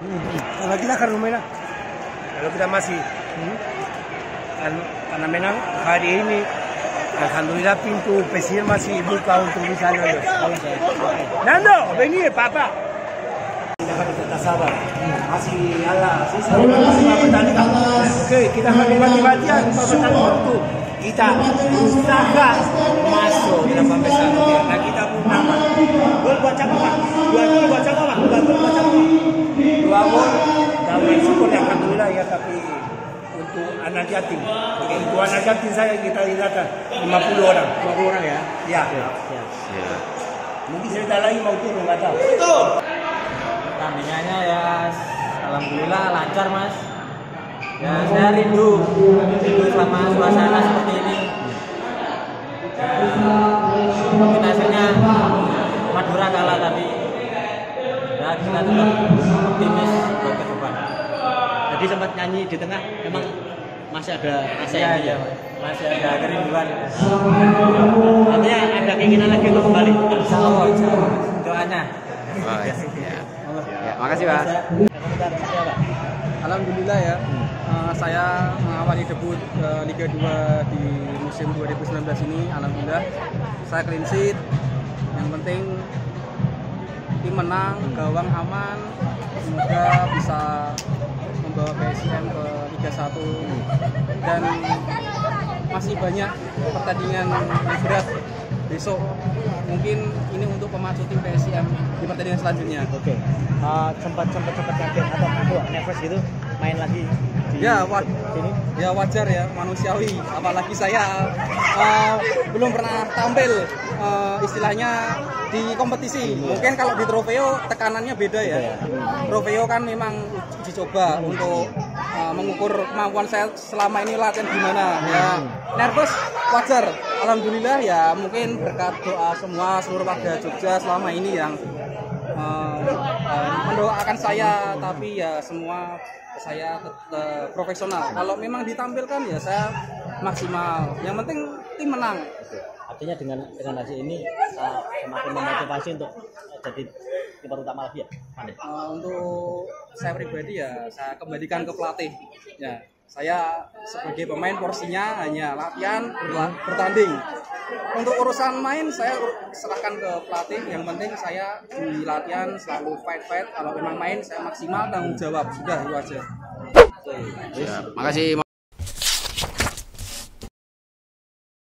Kalau kita kan lumayan. Kalau kita masih karena memang hari ini alhamdulillah pintu pesir masih buka untuk bisa lolos. Nando, vení papa. Kita harus tetap sabar. Masih Allah sisa masih pertandingan. Oke, kita pakai mati-matian pertandingan itu. Kita usaha masuk dalam besar. Nah kita pun nama. Gol buat siapa? 2 gol buat siapa? 2 gol buat siapa? 2 gol. Dan Meksiko alhamdulillah ya, tapi untuk anak yatim. Untuk anak yatim saya kita datang 50 orang. 50 orang ya? Ya. Mungkin cerita lagi mau turun nggak tahu. Betul. Pertandingannya ya alhamdulillah lancar mas. Ya saya rindu sama suasana seperti ini. Mungkin hasilnya Madura kalah, tapi ya kita tetap optimis buat ke depan. Tadi sempat nyanyi di tengah, memang masih ada rasa ya, masih ada kerinduan. Artinya ada keinginan lagi untuk kembali. Insya Allah doanya. Oh, ya. Ya, makasih Pak. Alhamdulillah ya, saya mengawali debut Liga 2 di musim 2019 ini. Alhamdulillah saya clean sheet. Yang penting tim menang, gawang aman, semoga bisa membawa PSM ke Liga 1 dan masih banyak pertandingan yang berat besok. Mungkin ini untuk pemacu tim PSM di pertandingan selanjutnya. Oke. Sempat kaget atau nervous gitu main lagi di sini? Ya wajar ya, manusiawi. Apalagi saya belum pernah tampil istilahnya di kompetisi. Mungkin kalau di Trofeo tekanannya beda ya. Trofeo kan memang uji coba untuk mengukur kemampuan saya selama ini latihan gimana. Ya nervous wajar. Alhamdulillah ya, mungkin berkat doa semua seluruh warga Jogja selama ini yang mendoakan saya, tapi ya semua saya tetap profesional. Kalau memang ditampilkan ya saya maksimal. Yang penting tim menang. Artinya dengan hasil ini semakin memotivasi untuk jadi kiper utama lagi ya? Untuk saya pribadi ya saya kembalikan ke pelatih. Ya, saya sebagai pemain porsinya hanya latihan, bertanding. Untuk urusan main saya serahkan ke pelatih. Yang penting saya di latihan selalu fight. Kalau memang main saya maksimal, tanggung jawab. Sudah itu aja. Ya, makasih.